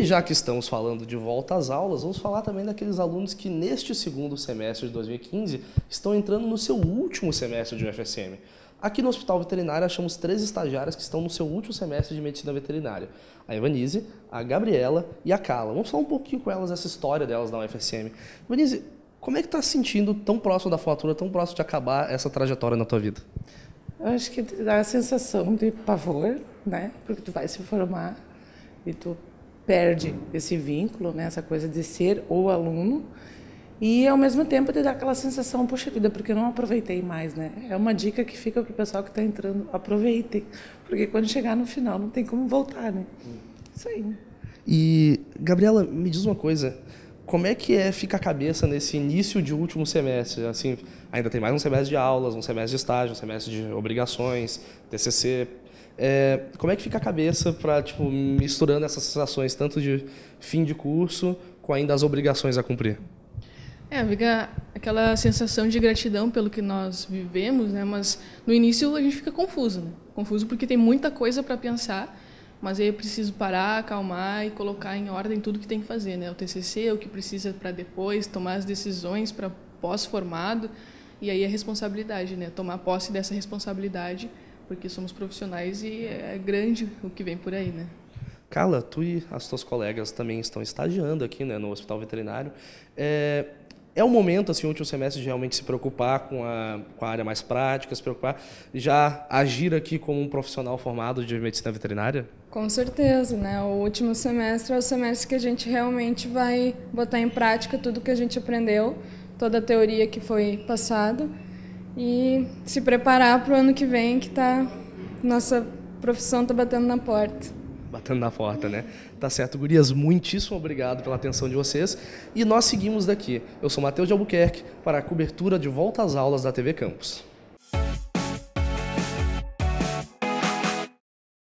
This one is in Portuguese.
E já que estamos falando de volta às aulas, vamos falar também daqueles alunos que neste segundo semestre de 2015 estão entrando no seu último semestre de UFSM. Aqui no Hospital Veterinário achamos 3 estagiárias que estão no seu último semestre de Medicina Veterinária. A Evanise, a Gabriela e a Carla. Vamos falar um pouquinho com elas, essa história delas na UFSM. Evanise, como é que está se sentindo tão próximo da formatura, tão próximo de acabar essa trajetória na tua vida? Eu acho que dá a sensação de pavor, né? Porque tu vai se formar e tu perde esse vínculo, né? Essa coisa de ser o aluno. E, ao mesmo tempo, te dá aquela sensação, poxa vida, porque eu não aproveitei mais, né? É uma dica que fica para o pessoal que está entrando, aproveitem. Porque quando chegar no final, não tem como voltar, né? Isso aí. E, Gabriela, me diz uma coisa, como é que fica a cabeça nesse início de último semestre? Assim, ainda tem mais um semestre de aulas, um semestre de estágio, um semestre de obrigações, TCC. Como é que fica a cabeça para, tipo, misturando essas sensações, tanto de fim de curso, com ainda as obrigações a cumprir? Fica aquela sensação de gratidão pelo que nós vivemos, né? Mas no início a gente fica confuso, né? Confuso porque tem muita coisa para pensar, mas aí é preciso parar, acalmar e colocar em ordem tudo que tem que fazer, né? O TCC, o que precisa para depois, tomar as decisões para pós-formado, e aí a responsabilidade, né? Tomar posse dessa responsabilidade, porque somos profissionais e é grande o que vem por aí, né? Carla, tu e as tuas colegas também estão estagiando aqui, né, no Hospital Veterinário. É o momento, assim, o último semestre, de realmente se preocupar com a área mais prática, se preocupar, já agir aqui como um profissional formado de medicina veterinária? Com certeza, né? O último semestre é o semestre que a gente realmente vai botar em prática tudo que a gente aprendeu, toda a teoria que foi passada, e se preparar para o ano que vem, que nossa profissão está batendo na porta. Batendo na porta, né? Tá certo, gurias, muitíssimo obrigado pela atenção de vocês. E nós seguimos daqui. Eu sou Matheus de Albuquerque para a cobertura de volta às aulas da TV Campus.